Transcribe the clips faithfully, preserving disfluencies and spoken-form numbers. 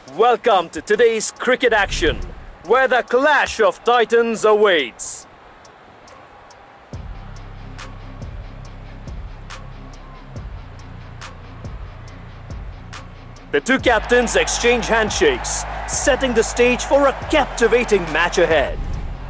Welcome to today's cricket action, where the clash of titans awaits. The two captains exchange handshakes, setting the stage for a captivating match ahead.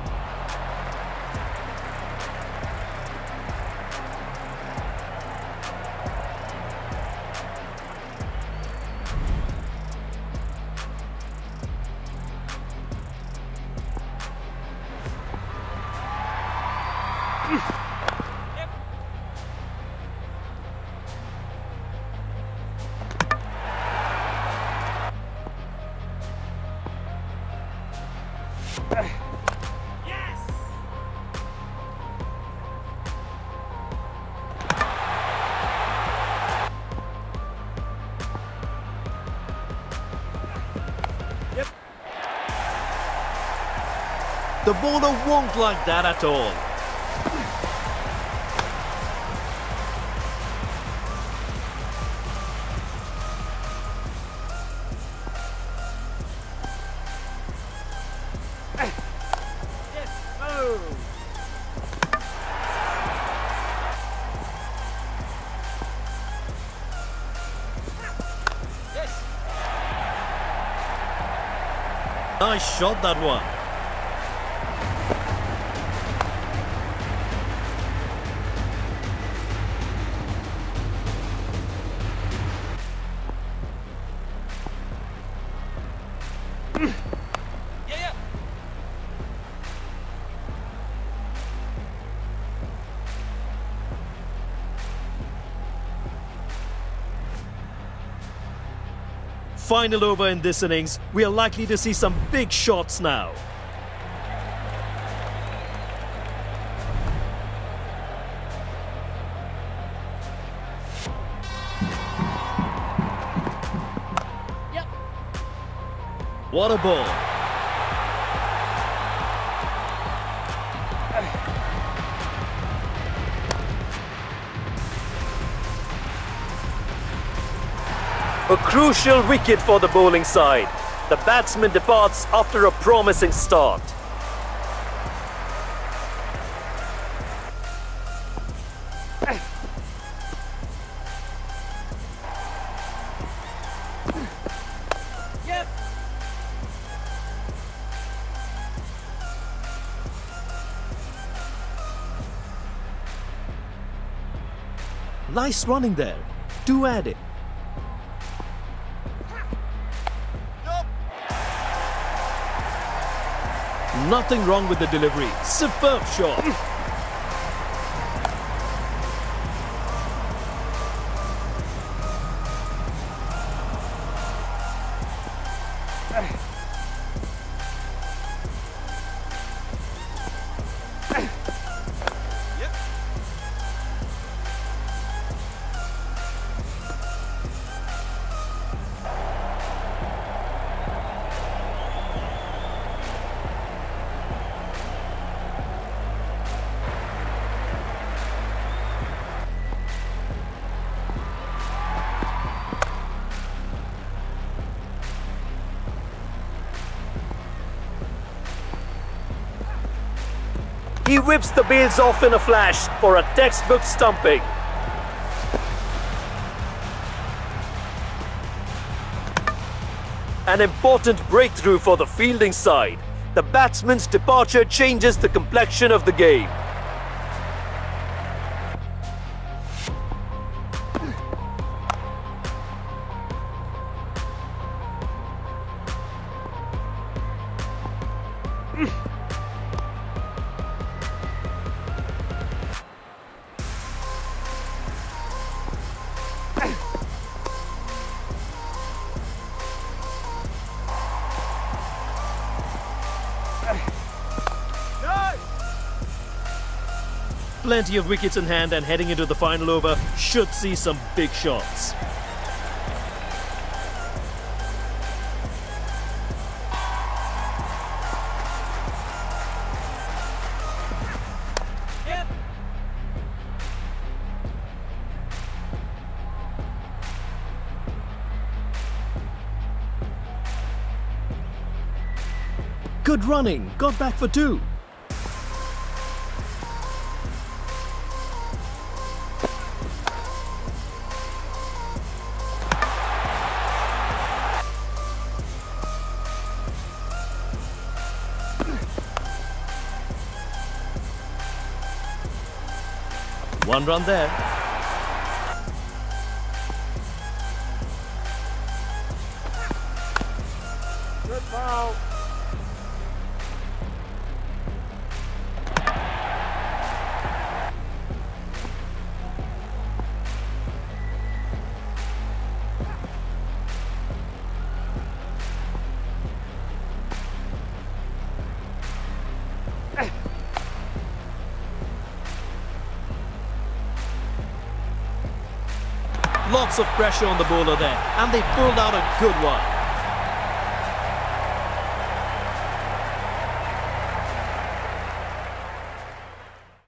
The bowler won't like that at all. Nice shot, that one. Final over in this innings, we are likely to see some big shots now. Yep. What a ball. A crucial wicket for the bowling side. The batsman departs after a promising start. Yep. Nice running there. Do add it. Nothing wrong with the delivery. Superb shot. He whips the bails off in a flash for a textbook stumping. An important breakthrough for the fielding side. The batsman's departure changes the complexion of the game. Plenty of wickets in hand, and heading into the final over should see some big shots. Good running, got back for two. One run there. Good foul. Lots of pressure on the bowler there, and they pulled out a good one.